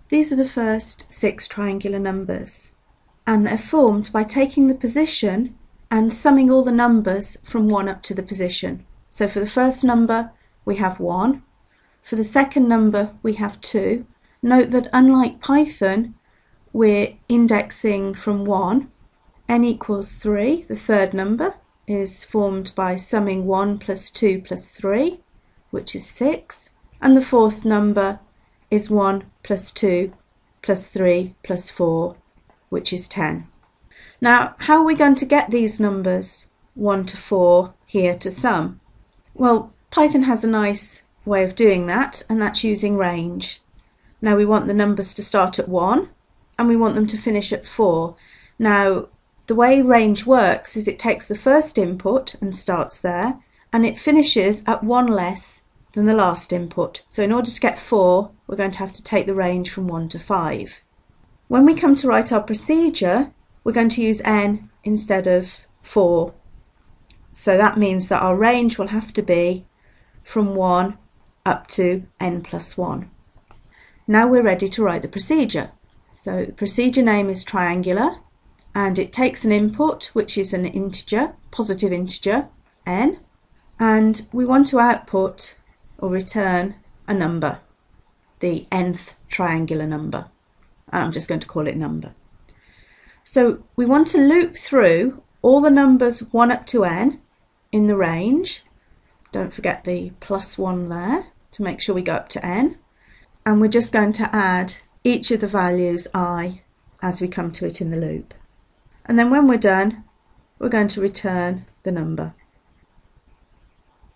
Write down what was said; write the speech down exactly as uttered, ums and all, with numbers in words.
These are the first six triangular numbers, and they're formed by taking the position and summing all the numbers from one up to the position. So for the first number we have one, for the second number we have two. Note that unlike Python, we're indexing from one. N equals three, the third number, is formed by summing one plus two plus three, which is six, and the fourth number is one plus two plus three plus four, which is ten. Now, how are we going to get these numbers one to four here to sum? Well, Python has a nice way of doing that, and that's using range. Now we want the numbers to start at one and we want them to finish at four. Now the way range works is it takes the first input and starts there, and it finishes at one less than the last input. So in order to get four, we're going to have to take the range from one to five. When we come to write our procedure, we're going to use n instead of four. So that means that our range will have to be from one up to n plus one. Now we're ready to write the procedure. So the procedure name is triangular, and it takes an input, which is an integer, positive integer, n, and we want to output or return a number, the nth triangular number, and I'm just going to call it number. So we want to loop through all the numbers one up to n in the range. Don't forget the plus one there to make sure we go up to n. And we're just going to add each of the values I as we come to it in the loop. And then when we're done, we're going to return the number.